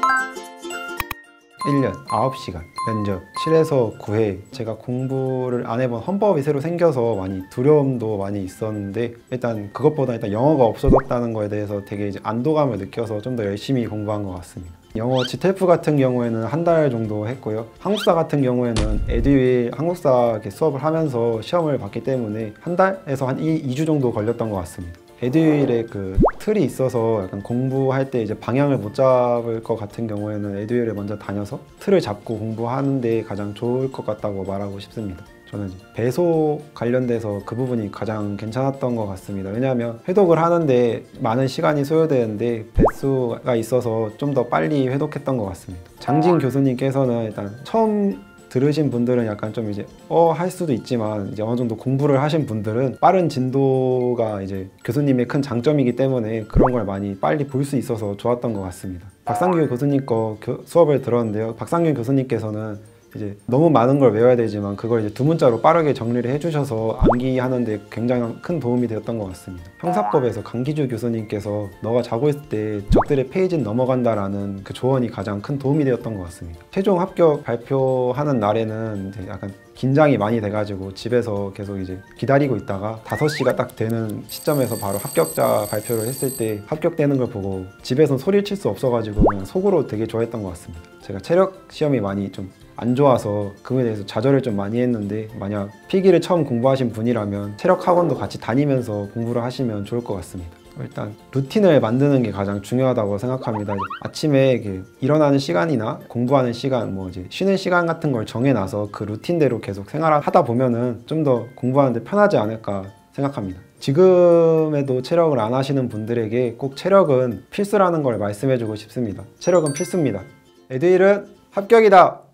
1년 9시간 면접 7에서 9회. 제가 공부를 안 해본 헌법이 새로 생겨서 많이 두려움도 많이 있었는데 일단 그것보다 일단 영어가 없어졌다는 거에 대해서 되게 이제 안도감을 느껴서 좀 더 열심히 공부한 것 같습니다. 영어 GTF 같은 경우에는 한 달 정도 했고요. 한국사 같은 경우에는 에듀윌 한국사 이렇게 수업을 하면서 시험을 봤기 때문에 한 달에서 한 2주 정도 걸렸던 것 같습니다. 에듀윌에 그 틀이 있어서 약간 공부할 때 이제 방향을 못 잡을 것 같은 경우에는 에듀윌에 먼저 다녀서 틀을 잡고 공부하는 데 가장 좋을 것 같다고 말하고 싶습니다. 저는 배속 관련돼서 그 부분이 가장 괜찮았던 것 같습니다. 왜냐하면 회독을 하는데 많은 시간이 소요되는데 배수가 있어서 좀 더 빨리 회독했던 것 같습니다. 장진 교수님께서는 일단 처음 들으신 분들은 약간 좀 이제 할 수도 있지만 이제 어느 정도 공부를 하신 분들은 빠른 진도가 이제 교수님의 큰 장점이기 때문에 그런 걸 많이 빨리 볼 수 있어서 좋았던 것 같습니다. 박상규 교수님 거 수업을 들었는데요. 박상규 교수님께서는 이제 너무 많은 걸 외워야 되지만 그걸 이제 두 문자로 빠르게 정리를 해주셔서 암기하는 데 굉장히 큰 도움이 되었던 것 같습니다. 형사법에서 강기주 교수님께서 너가 자고 있을 때 적들의 페이지는 넘어간다라는 그 조언이 가장 큰 도움이 되었던 것 같습니다. 최종 합격 발표하는 날에는 이제 약간 긴장이 많이 돼가지고 집에서 계속 이제 기다리고 있다가 5시가 딱 되는 시점에서 바로 합격자 발표를 했을 때 합격되는 걸 보고 집에서 소리를 칠 수 없어가지고 그냥 속으로 되게 좋아했던 것 같습니다. 제가 체력 시험이 많이 좀 안 좋아서 그거에 대해서 좌절을 좀 많이 했는데 만약 필기를 처음 공부하신 분이라면 체력 학원도 같이 다니면서 공부를 하시면 좋을 것 같습니다. 일단 루틴을 만드는 게 가장 중요하다고 생각합니다. 아침에 일어나는 시간이나 공부하는 시간, 뭐 이제 쉬는 시간 같은 걸 정해놔서 그 루틴대로 계속 생활하다 보면은 좀 더 공부하는데 편하지 않을까 생각합니다. 지금에도 체력을 안 하시는 분들에게 꼭 체력은 필수라는 걸 말씀해주고 싶습니다. 체력은 필수입니다. 에듀윌은 합격이다!